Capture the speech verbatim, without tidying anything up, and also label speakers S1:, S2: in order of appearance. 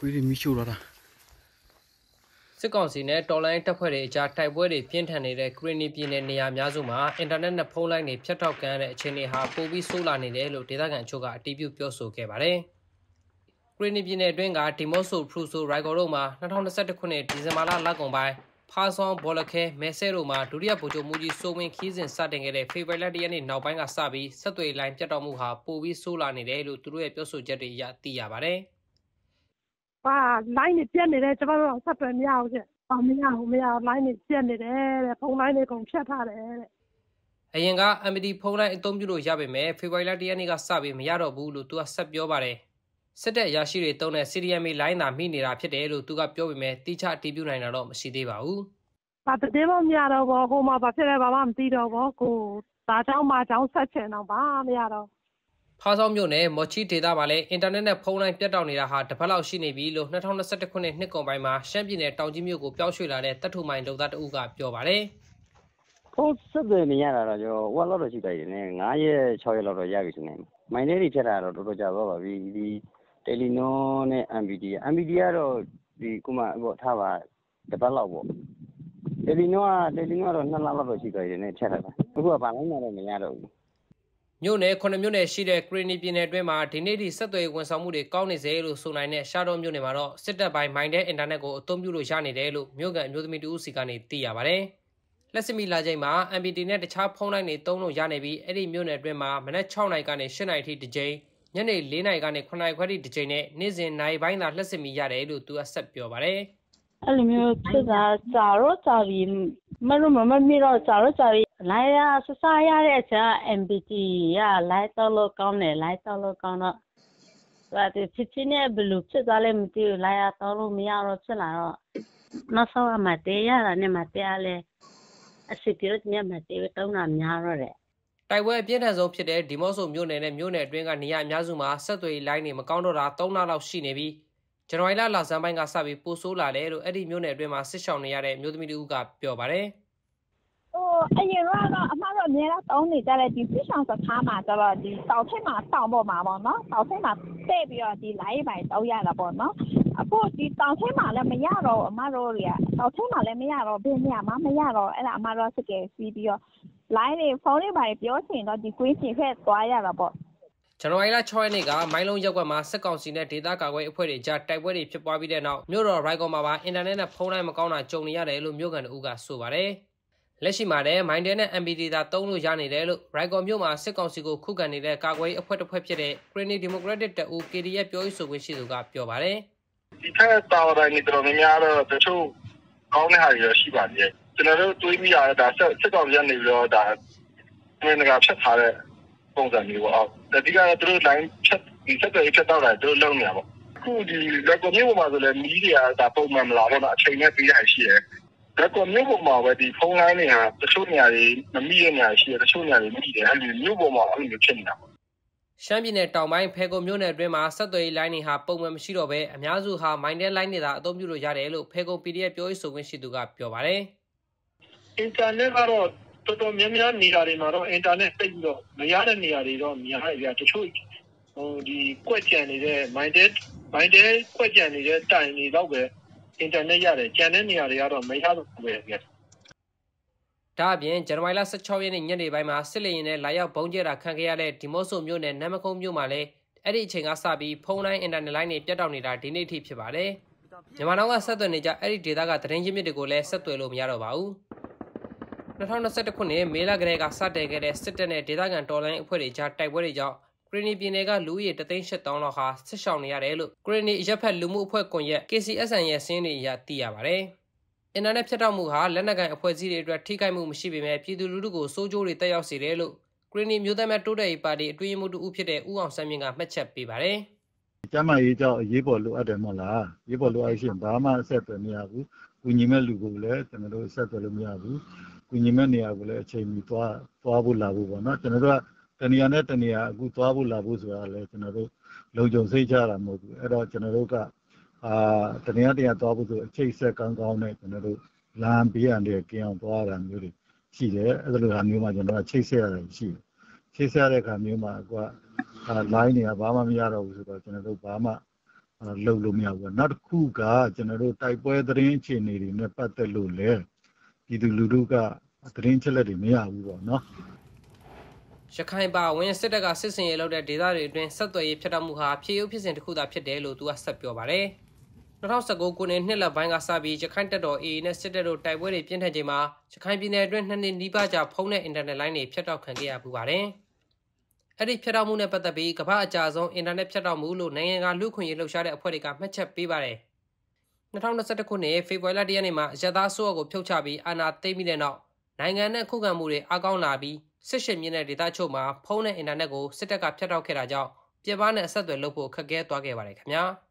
S1: ခွေးတွေမိရှို့လာတာ
S2: စစ်ကောင်စီနဲ့တော်လိုင်းတပ်ဖွဲ့တွေအကြားတိုက်ပွဲတွေပြင်းထန်နေတဲ့ကရင်နီပြည်နယ်နေရာများစုမှာအင်တာနက်နဲ့ဖုန်းလိုင်းတွေဖြတ်တောက်ကန်တဲ့အခြေအနေဟာပိုပြီးဆိုးလာနေတယ်လို့ဒေသခံအချို့ကအတည်ပြုပြောဆိုခဲ့ပါတယ်။ကရင်နီပြည်နယ်အတွင်းကဒီမော့ဆိုဖရူဆိုရိုက်ကော်တို့မှာ၂၀၂၁ခုနှစ်ဒီဇင်ဘာလလကုန်ပိုင်းဖားဆောင်ဘော်လခဲမဲဆဲတို့မှာဒုတိယဗိုလ်ချုပ်မှုကြီးစိုးဝင်းခီးစဉ်စတင်ခဲ့တဲ့ဖေဖော်ဝါရီလတရက်နေ့နောက်ပိုင်းကစပြီးဆက်သွယ်လိုင်းပြတ်တောက်မှုဟာပိုပြီးဆိုးလာနေတယ်လို့သူတို့ရဲ့ပြောဆိုချက်တွေအရသိရပါတယ်
S3: ။ပါလိုင်းတွေပြတ်နေတယ်ကျွန်တော်တို့ဆက်သွယ်မရဘူးကျ။အော်မရဘူးမရဘူးလိုင်းတွေပြတ်နေတယ်တဲ့ဖုန်းလိုင်းတွေကုန်ဖြတ်ထားတယ်တဲ့အ
S2: ရင်က M P D ဖုန်းလိုင်းအသုံးပြုလို့ရပေမဲ့ဖေဖော်ဝါရီလတရက်နေ့ကစပြီးမရတော့ဘူးလို့သူကဆက်ပြောပါတယ်စစ်တပ်ရရှိတွေတုံးတဲ့ C D M A လိုင်းသာမိနေတာဖြစ်တယ်လို့သူကပြောပေမဲ့တိကျအတည်ပြုနိုင်တာတော့မရှိသေးပါဘူး
S3: ။ဘာတည်းမှမရတော့ဘူးဟိုမှာဘာဖြစ်လဲဘာမှမသိတော့ဘူးကိုဒါကြောင့်မှကြောင့်ဆက်ချင်တော့ဘာမရတော့
S2: ဖားဆောင်မြို့နယ်မော်ချီဒေသမှာလည်းအင်တာနက်နဲ့ဖုန်းလိုင်းပြတ်တောက်နေတာဟာတစ်ပတ်လောက်ရှိနေပြီလို့၂၀၂၁ခုနှစ်နှစ်ကုန်ပိုင်းမှာရှမ်းပြည်နယ်တောင်ကြီးမြို့ကိုပြောင်းရွှေ့လာတဲ့တပ်ထုမိုင်းလုံသားတအုပ်ကပြောပါတယ်
S4: ဖုန်းဆက်သွယ်နေရတာတော့ကျွန်တော်ဟိုလောက်တော့ရှိတယ်နည်း၅ရက်၆ရက်လောက်တော့ရပြီရှင်နေမိုင်းလေးတွေဖြတ်တာတော့တော်တော်ကြာသွားပါပြီဒီတယ်လီနောနဲ့ M P D M P D ကတော့ဒီကုမပေါ့ထားပါတစ်ပတ်လောက်ပေါ့တယ်လီနောကတယ်လီနောကတော့နှစ်လလောက်တော့ရှိတယ်နည်းဖြတ်ထားတာအခုကဘာလို့မှတော့မရတော့ဘူး
S2: မြို့နယ်ခုနှစ်မြို့နယ်ရှိတဲ့ကရင်နီပြည်နယ်အတွင်းမှာဒီနေ့ထိဆက်သွယ်ဝန်ဆောင်မှုတွေကောင်းနေစေလို့ဆိုနိုင်တဲ့ရှားတော်မြို့နယ်မှာတော့စစ်တပ်ပိုင်းမိုင်းတဲ့အင်တာနက်ကိုအသုံးပြုလို့ရနေတယ်လို့မြို့ကန်အမျိုးသမီးတဦးစီကနေသိရပါတယ်။လက်စမီလာချိန်မှာ M P D နဲ့တခြားဖုန်းလိုင်းတွေသုံးလို့ရနေပြီးအဲ့ဒီမြို့နယ်အတွင်းမှာမနက်၆နာရီကနေ၈နာရီထိတစ်ကြိမ်ညနေ၄နာရီကနေ၇နာရီခွဲထိတစ်ကြိမ်နဲ့နေ့စဉ်နိုင်ပိုင်းသာလက်စမီရတယ်လို့သူကဆက်ပြောပါတယ်
S5: ။အဲ့လိုမျိုးဖြစ်တာကြာတော့ကြာပြီမလို့မမမီတော့ကြာတော့ကြာပြီလိုင်းရဆဆရတဲ့အချက် M P D ရလိုင်းတော့လို့ကောင်းတယ်လိုင်းတော့လို့ကောင်းတော့ဒါတချစ်ချင်းနဲ့ဘလူးဖြစ်သွားလဲမသိဘူးလိုင်းရတော့လို့မရတော့ဖြစ်လာတော့နောက်ဆုံးအမတေးရတာနဲ့မတေးရလဲအစစ်ပြည့်ညမတေးတောင်းတာများတော့တယ်
S2: တိုက်ပွဲအပြင်းထန်ဆုံးဖြစ်တဲ့ဒီမော့ဆိုမြို့နယ်နဲ့မြို့နယ်အတွင်းကနေရာအများစုမှာဆက်သွယ်လိုင်းတွေမကောင်းတော့တာ၃လလောက်ရှိနေပြီးဇန်နဝါရီလလဆန်းပိုင်းကစပြီးပိုဆိုးလာတယ်လို့အဲ့ဒီမြို့နယ်အတွင်းမှာစစ်ဆောင်နေရတဲ့မြို့သမီးတို့ကပြောပါတယ်
S6: ဟိုအရင်ကတော့အမှားတော့အများတော့တောင်းနေကြတယ်ဒီစစ်ဆောင်စခန်းမှာကျတော့ဒီတောက်ထိပ်မှာတောင်းပေါ်မှာပေါ့နော်တောက်ထိပ်မှာတဲ့ပြီးတော့ဒီလိုင်းပိုင်းတောက်ရတာပေါ့နော်အခုဒီတောင်ထိပ်မှာလည်းမရတော့အမှားတော့တွေကတောက်ထိပ်မှာလည်းမရတော့ဘယ်နေရာမှမရတော့အဲ့ဒါအမှားတော့စကယ်စီးပြီးတော့လိုင်းတွေဖုန်းတွေပါပြောချင်တော့ဒီကွင်းချင်ဖက်သွားရတာပေါ့
S2: ဇန်နဝါရီလ၆ရက်နေ့ကမိုင်းလုံးရက်ကွက်မှာစစ်ကောင်စီနဲ့ဒေသကာကွယ်အဖွဲ့တွေကြားတိုက်ပွဲတွေဖြစ်ပွားပြီးတဲ့နောက်မြို့တော်ရိုက်ကော်မှာပါအင်တာနက်နဲ့ဖုန်းလိုင်းမကောင်းတာကြုံနေရတယ်လို့မြို့ကန်တအုပ်ကဆိုပါတယ်လက်ရှိမှာလည်းမိုင်းတဲနဲ့ M P D သာတုံးလို့ရနေတယ်လို့ရိုက်ကော်မြို့မှာစစ်ကောင်စီကိုခုခံနေတဲ့ကာကွယ်အဖွဲ့တစ်ဖွဲ့ဖြစ်တဲ့ Krenny Democratic တအုပ် K D F ပြောရေးဆိုခွင့်ရှိသူကပြောပါတယ်
S7: ဒီထက်တာဝန်တွေတော်တော်များများတော့တချို့ကောင်းတဲ့ဟာတွေရှိပါသေးတယ်ကျွန်တော်တို့တွေးမိရတာစစ်ကောင်စီကနေပြီးတော့ဒါမင်းကဖြတ်ထားတဲ့ပုံစံမျိုးပေါ့အဓိကတော့သူတို့ line ဖြတ်ဒီဆက်သွယ်ဖြတ်တော့တာသူတို့လုပ်နေတာပေါ့အခုဒီလက်ကွန်မျိုးပေါ်မှာဆိုလည်းမီးတွေကဒါပုံမှန်မလာတော့အချိန်နဲ့ပေးရရှိတယ်လက်ကွန်မျိုးပေါ်မှာပဲဒီဖုန်းလိုင်းတွေဟာတချို့နေရာတွေမမိတဲ့နေရာရှိတယ်တချို့နေရာတွေမိတယ်အဲ့ဒီမျိုးပေါ်မှာအဲ့လိုမျိုးဖြစ်နေတာပေါ့
S2: ရှမ်းပြည်နယ်တောင်ပိုင်းဖဲကုံမြို့နယ်အတွင်းမှာဆက်သွယ်ရေးလိုင်းတွေဟာပုံမှန်မရှိတော့ဘဲအများစုဟာမိုင်းတဲလိုင်းတွေသာအသုံးပြုလို့ရတယ်လို့ဖဲကုံ P D F ပြောရေးဆိုခွင့်ရှိသူကပြောပါတယ်
S7: အင်တာနက်ကတော့တော်တော်များများနေရာတွေမှာတော့အင်တာနက်တိတ်ပြီးတော့မရတဲ့နေရာတွေတော့များတယ်ဗျာတချို့ဟိုဒီကွက်ကြံနေတဲ့ minded minded ကွက်ကြံနေတဲ့တိုင်တွေတော့ပဲအင်တာနက်ရတယ်ကြံတဲ့နေရာတွေကတော့မရတော့ဘူးပဲဗျာ
S2: ဒါအပြင်ဇန်နဝါရီလ၁၆ရက်နေ့ညနေပိုင်းမှာစစ်လေရင်နဲ့လာရောက်ဘုံကျဲတာခံခဲ့ရတဲ့ဒီမော့ဆိုမြို့နယ်နမ်မခုံမြို့မှာလည်းအဲ့ဒီအချိန်ကစပြီးဖုန်းလိုင်းအင်တာနက်လိုင်းတွေပြတ်တောက်နေတာဒီနေ့ထိဖြစ်ပါတယ်မြန်မာနိုင်ငံကဆက်သွယ်နေကြအဲ့ဒီဒေသကသတင်းရင်းမြစ်တွေကိုလည်းဆက်သွယ်လို့မရတော့ပါဘူး၂၀၂၁ခုနှစ်မေလကတည်းကစတင်ခဲ့တဲ့စစ်တပ်နဲ့ဒေသခံတော်လှန်ရေးအဖွဲ့တွေကြားတိုက်ပွဲတွေကြောင့်ကရင်နီပြည်နယ်ကလူဦးရေတသိန်းရှစ်သောင်းလောက်ဟာစစ်ရှောင်နေရတယ်လို့ကရင်နီအရက်ဖက်လူမှုအဖွဲ့ကွန်ရက် K C S N ရဲ့စင်းတွေအရသိရပါတယ်။အင်တာနက်ဖြတ်တောက်မှုဟာလက်နက်ကိုင်အဖွဲ့အစည်းတွေအတွက်ထိခိုက်မှုမရှိပေမဲ့ပြည်သူလူထုကိုစိုးကျိုးတွေတက်ရောက်စေတယ်လို့ကရင်နီမျိုးသားများတိုးတက်ရေးပါတီအတွင်းရေးမှူးဦးဖြစ်တဲ့ဦးအောင်ဆန်းမြင့်ကမှတ်ချက်ပေးပါတယ်
S1: ။ကျမရေးကြောင့်အရေးပေါ်လိုအပ်တယ်မဟုတ်လား။ရေးပေါ်လိုအပ်ရှင်ဘာမှဆက်သွယ်မရဘူး။ကူညီမဲ့လူကိုလည်းကျွန်တော်တို့ဆက်သွယ်လို့မရဘူး။ကူညီမဲ့နေရာကိုလည်းအချိန်မီသွားသွားဖို့လာဖို့ပေါ့နော်ကျွန်တော်တို့ကတနေရာနဲ့တနေရာအခုသွားဖို့လာဖို့ဆိုတာလည်းကျွန်တော်တို့လုံခြုံစိတ်ချတာမဟုတ်ဘူးအဲ့တော့ကျွန်တော်တို့ကအာတနေရာတနေရာသွားဖို့ဆိုအချိန်ဆက်ကောင်းကောင်းနဲ့ကျွန်တော်တို့လမ်းပေးရတဲ့ကင်းအောင်သွားတာမျိုးတွေရှိတယ်အဲ့လိုဟာမျိုးမှာကျွန်တော်ကချိတ်ဆက်ရတယ်ရှိတယ်ချိတ်ဆက်ရတဲ့အခါမျိုးမှာကွာ line တွေကဘာမှမရတော့ဘူးဆိုတော့ကျွန်တော်တို့ဘာမှလုပ်လို့မရဘူးနောက်တစ်ခုကကျွန်တော်တို့တိုက်ပွဲသတင်းအခြေအနေတွေနဲ့ပတ်သက်လို့လေပြည်သူလူထုကသတင်းချက်လက်တွေမရဘူးပေါ့နော်
S2: ရခိုင်ပါဝင်စစ်တပ်ကစစ်စင်ရေးလုပ်တဲ့ဒေသတွေအတွင်းဆက်သွယ်ရေးဖြတ်တောက်မှုဟာဖြည့်ရုပ်ဖြစ်စဉ်တစ်ခုသာဖြစ်တယ်လို့သူကဆက်ပြောပါတယ်၂၀၁၉ခုနှစ်နှစ်လပိုင်းကစပြီးရခိုင်တပ်တော် အေအေ နဲ့စစ်တပ်တို့တိုက်ပွဲတွေပြင်းထန်ချိန်မှာရခိုင်ပြည်နယ်အတွင်းနှစ်နှစ်နီးပါးကြာဖုန်းနဲ့အင်တာနက်လိုင်းတွေဖြတ်တောက်ခံခဲ့ရပူပါတယ်။အဲ့ဒီဖြတ်တောက်မှုနဲ့ပတ်သက်ပြီးကမ္ဘာအကြဆုံးအင်တာနက်ဖြတ်တောက်မှုလို့နိုင်ငံကလူခွင့်ရေးလှုပ်ရှားတဲ့အဖွဲ့တွေကမှတ်ချက်ပေးပါတယ်။၂၀၂၁ခုနှစ်ဖေဖော်ဝါရီလ၁ရက်နေ့မှာရသဆိုးအကိုဖြုတ်ချပြီးအာဏာသိမ်းပြီးတဲ့နောက်နိုင်ငံနဲ့ခုခံမှုတွေအကောင်းလာပြီးစစ်ရှိမြင့်တဲ့ဒေသချုပ်မှာဖုန်းနဲ့အင်တာနက်ကိုစစ်တပ်ကဖြတ်တောက်ခဲ့တာကြောင့်ပြည်ပနဲ့အဆက်အသွယ်လုပ်ဖို့ခက်ခဲသွားခဲ့ပါတယ်ခင်ဗျာ။